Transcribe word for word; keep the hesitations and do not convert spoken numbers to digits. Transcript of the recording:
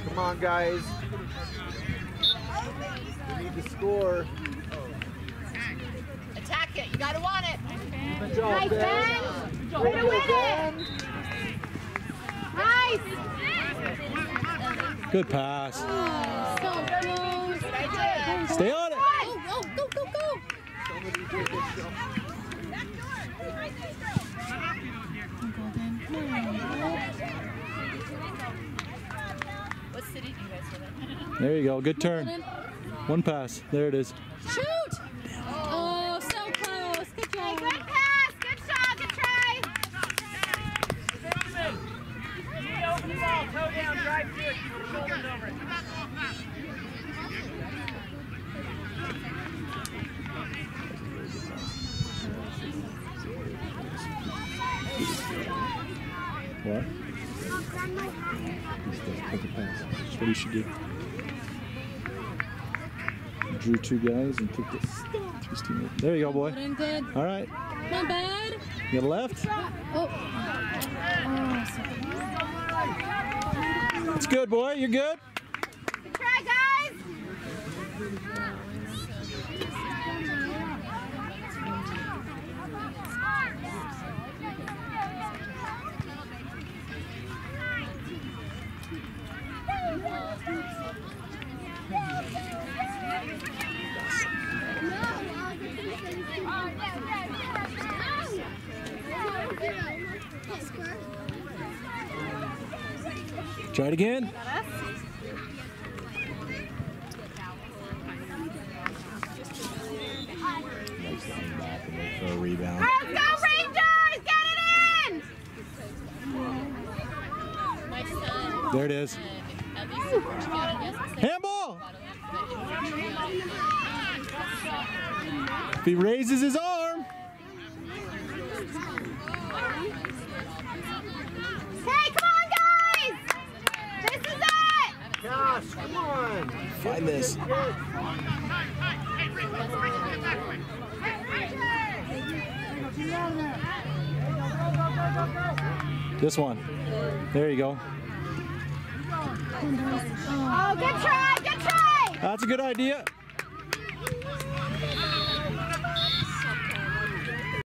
Come on, guys. We need to score. Attack it. You gotta want it. Good job, nice, Ben. Way to win it. Nice. Good pass. Oh, so close. Good idea. Stay on it. Go, go, go, go, go. What city do you guys live in? There you go. Good turn. One pass. There it is. Shoot! Oh, so close. Good job. Good pass. Good shot. Good try. Open the ball. Toe down. Drive to it. Keep your shoulders over it. What? That's what he should do. Drew two guys and took this. His teammate. There you go, boy. Good. All right. Not bad. You got a left? Oh. It's good, boy. You're good. Good try, guys. Try it again. For a rebound. Let's go, Rangers! Get it in! There it is. Handball! If he raises his arm. Hey, come on, guys! This is it! Gosh, come on. Find this. This one. There you go. Oh, good try, good try! That's a good idea.